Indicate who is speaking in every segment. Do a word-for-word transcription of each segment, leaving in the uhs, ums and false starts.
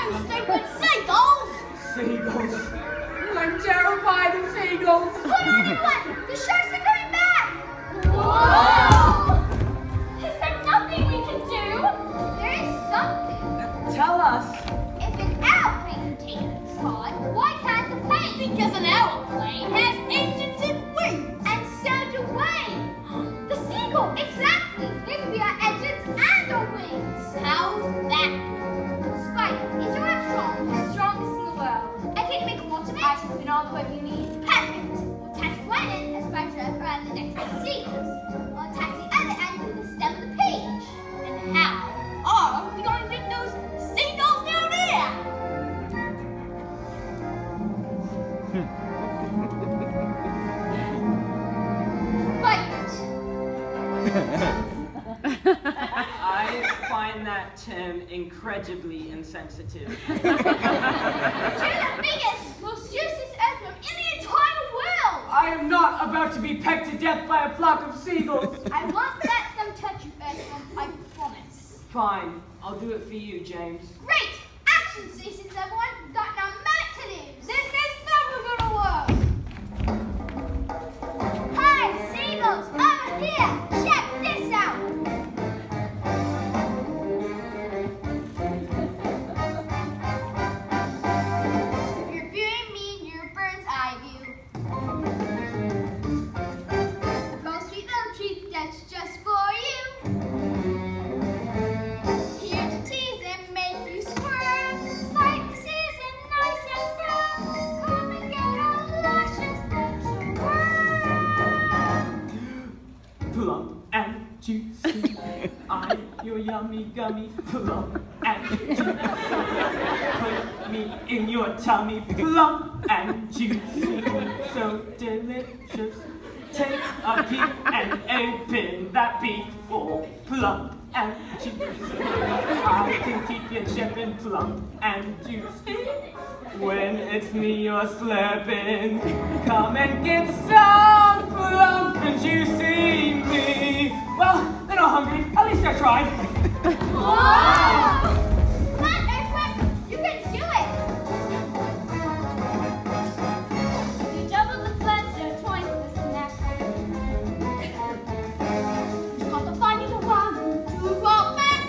Speaker 1: You stupid seagulls!
Speaker 2: Seagulls? I'm terrified of seagulls!
Speaker 1: Hold on, everyone! The sharks are coming back!
Speaker 3: Whoa! Is there nothing we can do?
Speaker 1: There is something.
Speaker 2: Tell us.
Speaker 1: If an airplane can take us on, why can't the plane? Because an airplane has engines and wings. And so do we. The seagull! Exactly! Here could be our engines and our wings. How's that? Spider is a restaurant. The strongest in the world. I can make lots of it. I should spin all the way we need. Perfect! We'll attach one end as Spider around the next to the seagulls. We'll attach the other end to the stem of the page. And how are we going to get those seagulls down there?
Speaker 2: I find that term incredibly insensitive.
Speaker 1: You're the biggest, most useless earthworm in the entire world!
Speaker 2: I am not about to be pecked to death by a flock of seagulls.
Speaker 1: I won't let them touch you, earthworm, I promise.
Speaker 2: Fine, I'll do it for you, James.
Speaker 1: Great! Action stations, everyone! We've got now a minute to lose! This is never gonna work! Hey, seagulls, over here! Check this out! If you're viewing me in your bird's eye view, the sweet little treat that's just for you. Here to tease and make you squirm. Sight season nice and firm. Come and get our luscious little worm.
Speaker 2: Plump and juicy, I'm your yummy gummy. Plump and juicy, put me in your tummy. Plump and juicy, so delicious. Take a peek and open that beak for plump and juicy. I can keep you chipping plump and juicy. When it's me you're slurping, come and get some plump and juicy me. Well, they're not hungry, at least I tried.
Speaker 1: Whoa! Come on, Earthworm, you can do it!
Speaker 3: You double the pleasure, twice the snack.
Speaker 1: You've got to find you the one to roll back.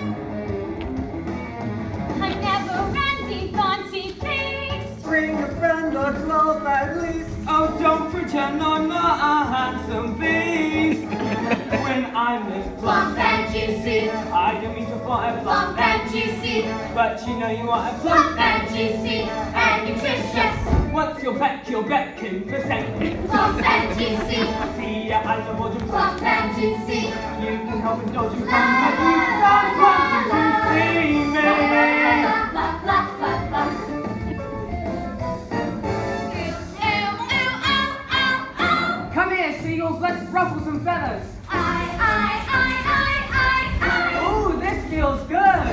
Speaker 3: I never ran deep on teeth.
Speaker 2: Bring a friend or twelve at least. Oh, don't pretend I'm not a handsome beast. When I'm this plump and juicy, I don't mean to fly plump and juicy, but you know you want a plump and juicy and nutritious. Once you're back, you're back in the same.
Speaker 1: Plump and juicy,
Speaker 2: See ya as a model.
Speaker 1: plump and juicy.
Speaker 2: You can help indulge you come with you. Some plump and juicy me.
Speaker 1: La la la la.
Speaker 2: Come here, seagulls, let's ruffle some feathers.
Speaker 1: I, I, I, I, I, I.
Speaker 2: Ooh, this feels good.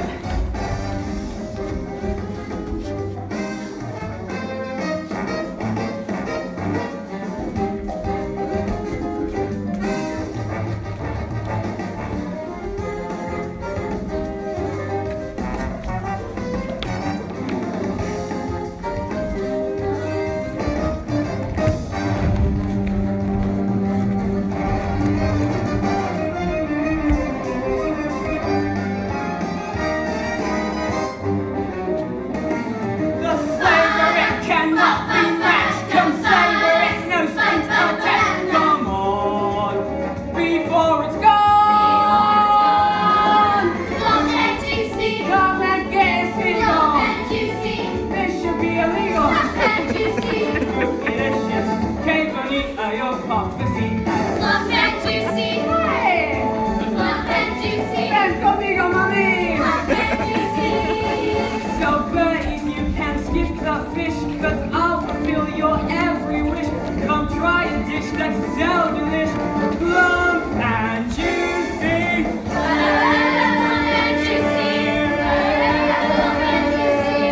Speaker 2: That's so delicious, plump and juicy.
Speaker 1: Plump and juicy. Plump and juicy.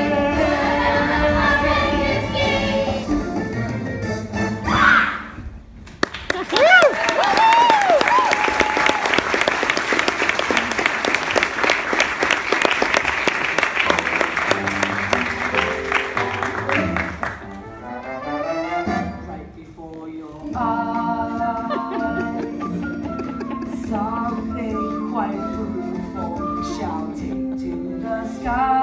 Speaker 2: eyes. Something quite fruitful shouting to the sky.